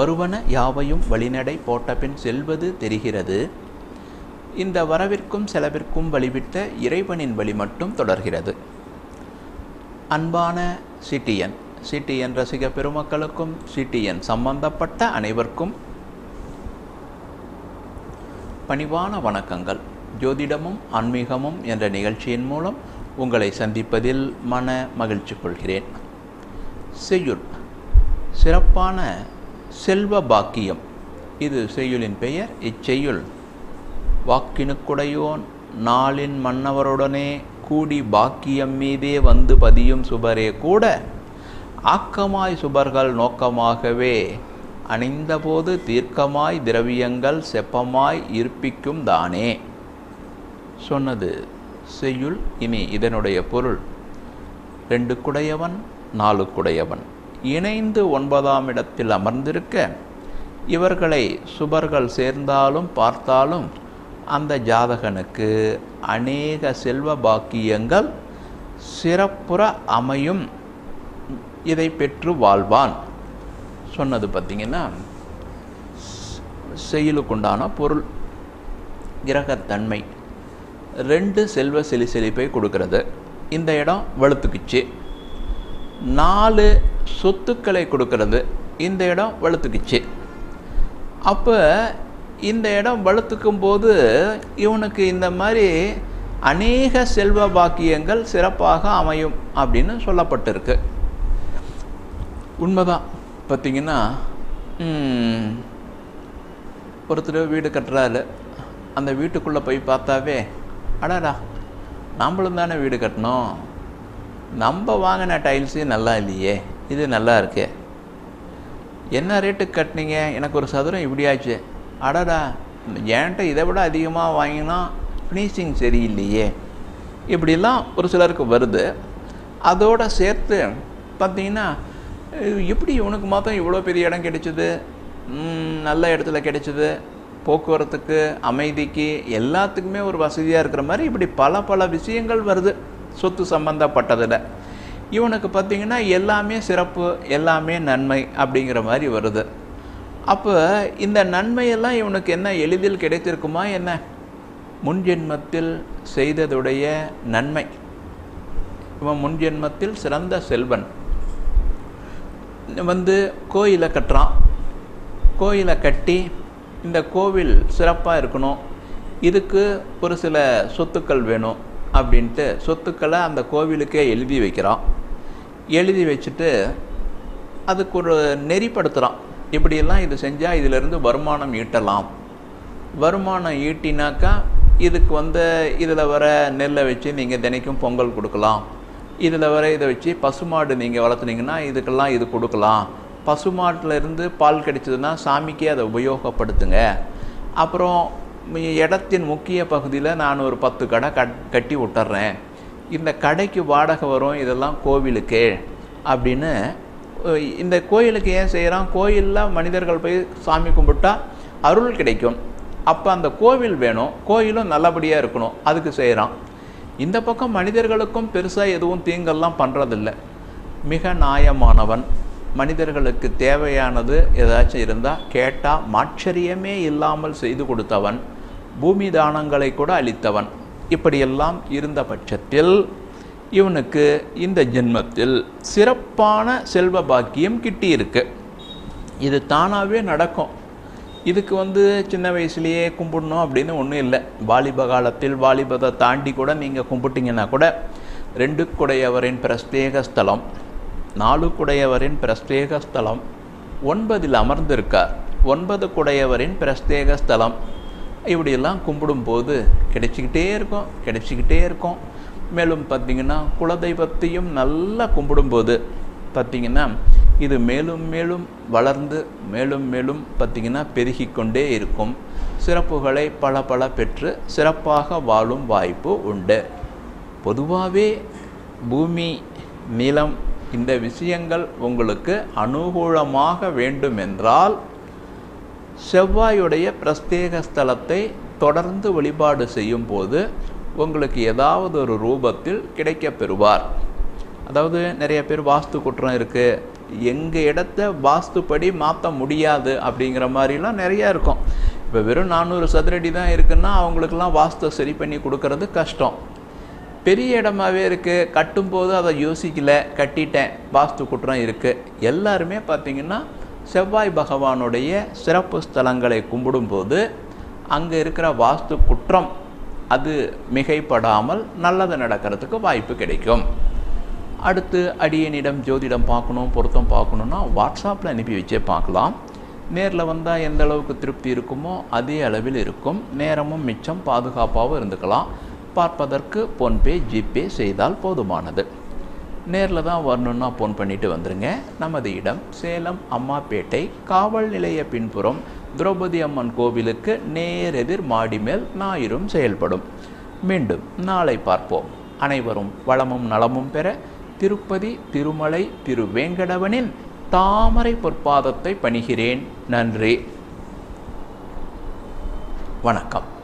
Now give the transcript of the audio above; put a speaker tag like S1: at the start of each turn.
S1: வருவன யாவையும் வழிநடை போட்டபின் செல்வது தெரிகிறது. இந்த வரவிற்கும் செலவிற்கும் வழிவிட்ட இறைவனின் வழி மட்டும் தொடர்கிறது. அன்பான சிடிஎன் ரசிக பெருமக்களுக்கும் சிடிஎன் சம்பந்தப்பட்ட அனைவருக்கும் பணிவான வணக்கங்கள். ஜோதிடமும் ஆன்மீகமும் என்ற நிகழ்ச்சியின் மூலம் உங்களை சந்திப்பதில் மன மகிழ்ச்சி கொள்கிறேன். செய்யுள் சிறப்பான செல்வ பாக்கியம், இது செய்யுளின் பெயர். இச்செய்யுள் வாக்கினுக்குடையோன் நாளின் மன்னவருடனே கூடி பாக்கியம் மீதே வந்து பதியும் சுபரே கூட ஆக்கமாய் சுபர்கள் நோக்கமாகவே அணிந்தபோது தீர்க்கமாய் திரவியங்கள் செப்பமாய் இருப்பிக்கும் தானே சொன்னது செய்யுள். இனி இதனுடைய பொருள்: 2 குடையவன் 4 குடையவன் இணைந்து 9ஆம் இடத்தில் அமர்ந்திருக்க, இவர்களை சுபர்கள் சேர்ந்தாலும் பார்த்தாலும் அந்த ஜாதகனுக்கு அநேக செல்வ பாக்கியங்கள் சிறப்புற அமையும், இதை பெற்று வாழ்வான் சொன்னது. பார்த்திங்கன்னா செய்யுளுக்குண்டான பொருள் கிரகத்தன்மை 2 செல்வ செழிப்பை கொடுக்கிறது. இந்த இடம் வலுத்துக்குச்சு. 4 சொத்துக்களை கொடுக்கிறது. இந்த இடம் வலுத்துக்குச்சு. அப்போ இந்த இடம் வலுத்துக்கும் போது இவனுக்கு இந்த மாதிரி அநேக செல்வ பாக்கியங்கள் சிறப்பாக அமையும் அப்படின்னு சொல்லப்பட்டிருக்கு. உண்மைதான். பார்த்திங்கன்னா ஒருத்தர் வீடு கட்டுறாரு. அந்த வீட்டுக்குள்ளே போய் பார்த்தாவே, அடாடா நம்மளும் தானே வீடு கட்டணும், நம்ம வாங்கின டைல்ஸு நல்லா இல்லையே, இது நல்லா இருக்கே, என்ன ரேட்டுக்கு கட்டினீங்க, எனக்கு ஒரு சதுரம் இப்படியாச்சு, அடாடா என்கிட்ட இதை விட அதிகமாக வாங்கினா ஃபினிஷிங் சரியில்லையே, இப்படிலாம் ஒரு சிலருக்கு வருது. அதோடு சேர்த்து பார்த்திங்கன்னா, எப்படி இவனுக்கு மாத்திரம் இவ்வளோ பெரிய இடம் கிடைச்சிது, நல்ல இடத்துல கிடைச்சிது, போக்குவரத்துக்கு அமைதிக்கு எல்லாத்துக்குமே ஒரு வசதியாக இருக்கிற மாதிரி இப்படி பல விஷயங்கள் வருது சொத்து சம்பந்தப்பட்டதில். இவனுக்கு பார்த்திங்கன்னா எல்லாமே சிறப்பு, எல்லாமே நன்மை அப்படிங்கிற மாதிரி வருது. அப்போ இந்த நன்மையெல்லாம் இவனுக்கு என்ன எளிதில் கிடைத்திருக்குமா என்ன? முன்ஜென்மத்தில் செய்ததுடைய நன்மை. இவன் முன்ஜென்மத்தில் சிறந்த செல்வன். கோயிலை கட்டுறான். கோயிலை கட்டி இந்த கோவில் சிறப்பாக இருக்கணும், இதுக்கு ஒரு சில சொத்துக்கள் வேணும் அப்படின்ட்டு சொத்துக்களை அந்த கோவிலுக்கே எழுதி வைக்கிறான். எழுதி வச்சுட்டு அதுக்கு ஒரு நெறிப்படுத்துகிறான். இப்படியெல்லாம் இது செஞ்சால் இதிலிருந்து வருமானம் ஈட்டலாம். வருமானம் ஈட்டினாக்கா இதுக்கு இதில் வர நெல்லை வச்சு நீங்கள் தினைக்கும் பொங்கல் கொடுக்கலாம், இதில் வர இதை வச்சு பசுமாடு நீங்கள் வளர்த்துனீங்கன்னா இதுக்கெல்லாம் இது கொடுக்கலாம், பசுமாட்டில் இருந்து பால் கிடைச்சதுன்னா சாமிக்கே அதை உபயோகப்படுத்துங்க, அப்புறம் இடத்தின் முக்கிய பகுதியில் நான் ஒரு 10 கடை கட்டி விட்டுறேன், இந்த கடைக்கு வாடகை வரும், இதெல்லாம் கோவிலுக்கு அப்படின்னு. இந்த கோயிலுக்கு ஏன் செய்கிறான்? கோயிலில் மனிதர்கள் போய் சாமி கும்பிட்டா அருள் கிடைக்கும். அப்போ அந்த கோவில் வேணும், கோயிலும் நல்லபடியாக இருக்கணும், அதுக்கு செய்கிறான். இந்த பக்கம் மனிதர்களுக்கும் பெருசாக எதுவும் தீங்கெல்லாம் பண்ணுறதில்ல. மிக நியாயமானவன். மனிதர்களுக்கு தேவையானது ஏதாச்சும் இருந்தால் கேட்டால் மாச்சரியமே இல்லாமல் செய்து கொடுத்தவன். பூமி தானங்களை கூட அளித்தவன். இப்படியெல்லாம் இருந்த பட்சத்தில் இவனுக்கு இந்த ஜென்மத்தில் சிறப்பான செல்வ பாக்கியம் கிட்டியிருக்கு. இது தானாகவே நடக்கும். இதுக்கு சின்ன வயசுலேயே கும்பிடணும் அப்படின்னு ஒன்றும் இல்லை. வாலிப காலத்தில் வாலிபத்தை தாண்டி கூட நீங்கள் கும்பிட்டிங்கன்னா கூட 2 குடையவரின் பிரஸ்தேக ஸ்தலம், 4 குடையவரின் பிரஸ்தேக ஸ்தலம், 9இல் அமர்ந்திருக்கார், 9 குடையவரின் பிரஸ்தேக ஸ்தலம், இப்படியெல்லாம் கும்பிடும்போது கிடைச்சிக்கிட்டே இருக்கும். மேலும் பார்த்திங்கன்னா குலதெய்வத்தையும் நல்லா கும்பிடும்போது பார்த்திங்கன்னா இது மேலும் மேலும் வளர்ந்து மேலும் பார்த்திங்கன்னா பெருகிக்கொண்டே இருக்கும். சிறப்புகளை பல பெற்று சிறப்பாக வாழும் வாய்ப்பு உண்டு. பொதுவாகவே பூமி, நிலம் இந்த விஷயங்கள் உங்களுக்கு அனுகூலமாக வேண்டுமென்றால் செவ்வாயுடைய பிரஸ்தேக ஸ்தலத்தை தொடர்ந்து வழிபாடு செய்யும் போது உங்களுக்கு ஏதாவது ஒரு ரூபத்தில் கிடைக்க பெறுவார். அதாவது நிறைய பேர் வாஸ்து குற்றம் இருக்குது, எங்கள் இடத்த வாஸ்துப்படி மாற்ற முடியாது அப்படிங்கிற மாதிரிலாம் நிறையா இருக்கும். இப்போ வெறும் 400 சதுரடி தான் இருக்குன்னா அவங்களுக்கெல்லாம் வாஸ்து சரி பண்ணி கொடுக்கறது கஷ்டம். பெரிய இடமாவே இருக்குது, கட்டும்போது அதை யோசிக்கல, கட்டிட்டேன், வாஸ்து குற்றம் இருக்குது. எல்லாருமே பார்த்திங்கன்னா செவ்வாய் பகவானுடைய சிறப்பு ஸ்தலங்களை கும்பிடும்போது அங்கே இருக்கிற வாஸ்து குற்றம் அது மிகைப்படாமல் நல்லது நடக்கிறதுக்கு வாய்ப்பு கிடைக்கும். அடுத்து அடியனிடம் ஜோதிடம் பார்க்கணும், பொருத்தம் பார்க்கணுன்னா வாட்ஸ்அப்பில் அனுப்பி வச்சே பார்க்கலாம். நேரில் வந்தால் எந்த அளவுக்கு திருப்தி இருக்குமோ அதே அளவில் இருக்கும். நேரமும் மிச்சம், பாதுகாப்பாகவும் இருந்துக்கலாம். பார்ப்பதற்கு ஃபோன்பே, ஜிபே செய்தால் போதுமானது. நேரில் தான் வரணுன்னா ஃபோன் பண்ணிவிட்டு வந்துடுங்க. நமது இடம் சேலம் அம்மாப்பேட்டை காவல் நிலைய பின்புறம் திரௌபதி அம்மன் கோவிலுக்கு நேரெதிர் மாடி மேல் ஞாயிறும் செயல்படும். மீண்டும் நாளை பார்ப்போம். அனைவரும் வளமும் நலமும் பெற திருப்பதி திருமலை திருவேங்கடவனின் தாமரை பொற்பாதத்தை பணிகிறேன். நன்றி, வணக்கம்.